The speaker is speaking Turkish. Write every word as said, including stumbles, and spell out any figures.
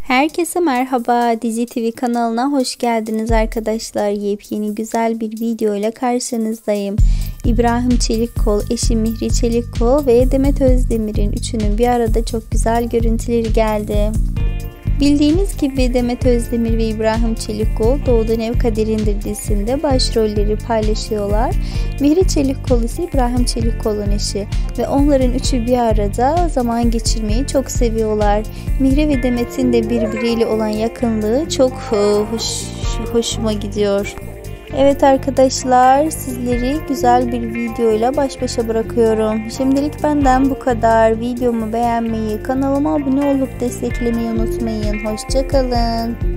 Herkese merhaba, Dizi T V kanalına hoş geldiniz arkadaşlar. Yepyeni güzel bir video ile karşınızdayım. İbrahim Çelikkol, eşi Mihri Çelikkol ve Demet Özdemir'in üçünün bir arada çok güzel görüntüleri geldi. Bildiğiniz gibi Demet Özdemir ve İbrahim Çelikkol Doğudan Ev Kaderindir dizisinde başrolleri paylaşıyorlar. Mihri Çelikkol ise İbrahim Çelikkol'un eşi ve onların üçü bir arada zaman geçirmeyi çok seviyorlar. Mihri ve Demet'in de birbiriyle olan yakınlığı çok hoş, hoşuma gidiyor. Evet arkadaşlar, sizleri güzel bir videoyla baş başa bırakıyorum. Şimdilik benden bu kadar. Videomu beğenmeyi, kanalıma abone olup desteklemeyi unutmayın. Hoşça kalın.